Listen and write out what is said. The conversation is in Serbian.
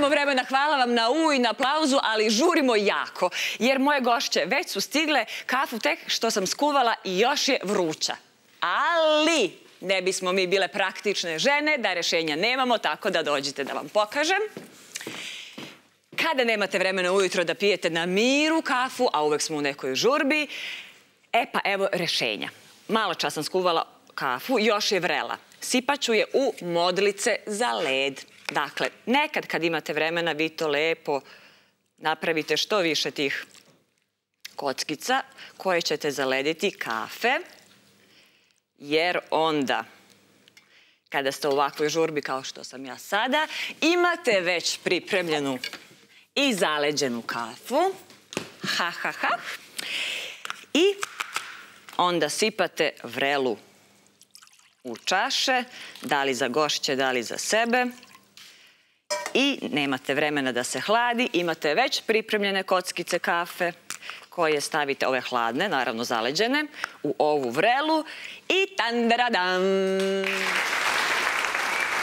nemamo vremena, hvala vam na i na aplauzu, ali žurimo jako, jer moje gošće već su stigle, kafu tek što sam skuvala i još je vruća. Ali ne bismo mi bile praktične žene da rešenja nemamo, tako da dođite da vam pokažem. Kada nemate vremena ujutro da pijete na miru kafu, a uvek smo u nekoj žurbi, pa evo rešenja. Malo čas sam skuvala kafu, još je vrela. Sipaću je u modlice za led. Dakle, nekad kad imate vremena, vi to lepo napravite što više tih kockica koje ćete zalediti kafe, jer onda, kada ste u ovakvoj žurbi kao što sam ja sada, imate već pripremljenu i zaleđenu kafu. I onda sipate vrelu u čaše, da li za gošće, da li za sebe. I nemate vremena da se hladi, imate već pripremljene kockice kafe koje stavite, ove hladne, naravno zaleđene, u ovu vrelu i tandaradam!